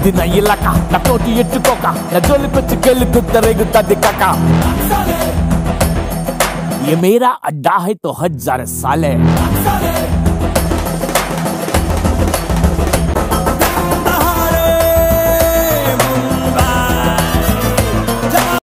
ఇది నా ఇలాక నా తోటి ఎట్టుకోక నా జోలి పెట్టుకెళ్ళి గుద్దరేగుతుంది కాక ये मेरा अड्डा है तो 1000 साले